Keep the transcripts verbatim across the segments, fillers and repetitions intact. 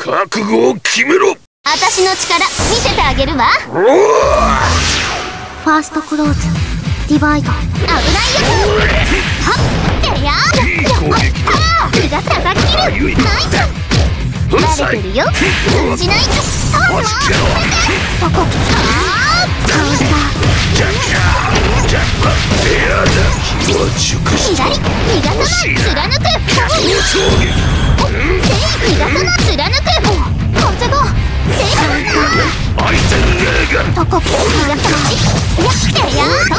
覚悟を決めろ。 私の力見せてあげるわ。 ファーストクローズディバイド。 危ないよ。はっ、てやー。よっ、あー、気が叩き切る。ナイス。バレてるよ。通じない。ターンは止めて。ここ。あー、カウンター。左、逃がさない。貫く。逃がさない。貫く。風が。とこ。逃がさない。やってやー。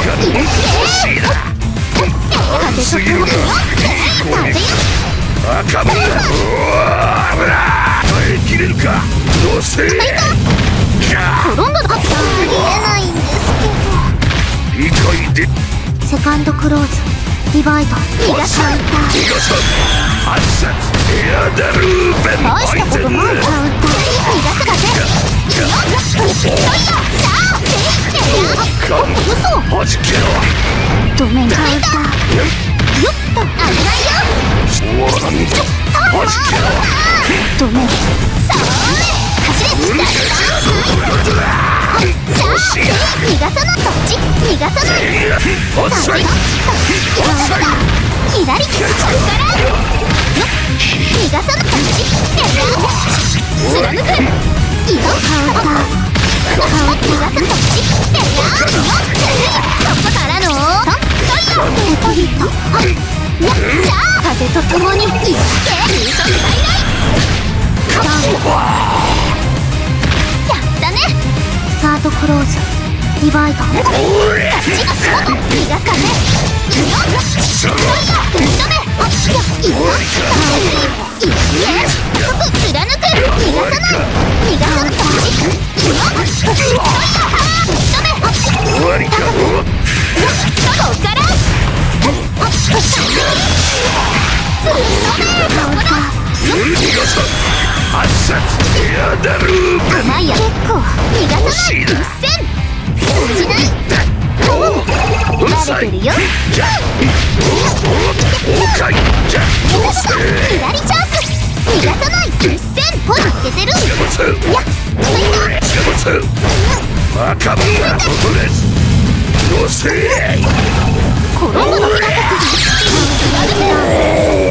風と共によ。風よ。 赤門だ。耐えきれるか。どうせ。 転んだの。ありえないんですけど。 理解で。 セカンドクローズディバイド。 逃がさない。 逃がさん。発殺。エアダルーベン。 大したことない。カウンター。逃がす風。よっ。ひどいよ。さあ。ええ。 カウン嘘。 はじけろ。 ごめん。カウンター。よっと。危ないよ。 そうなんだ。はじけろ。 ごめん。さあ。走れ。大胆。さあ。逃がさない。そっち。逃がさない。 遅い。 左。そっからよっ。逃がさない。そっち。貫く。いいよ。カウンター。逃がさない。そっち。よっ。そこからのトン。そいよ。ペコリと。やっ。じゃあ。風と共に。いって。風速最大。やったね。 サードクローズディバイド。 こっちが仕事。逃がす風。よっ。そいよ。吹き止め。あ、いや、いいわ。いいえ。そこ貫く。逃がさない。逃がさない。そっち。いいよ。そいよ。吹き止め。 終わりか。 ここから。あ、そっち。吹き止め。そこだ。 逃がさん。発殺。エアダルーベン。 甘いや。結構。逃がさない。一戦。通じない。バレてるよ。 崩壊。じゃどうせ。 左チャンス。逃がさない。一戦。ほらいけてる。いや、 赤門だ。どうせ。 転ぶの深く。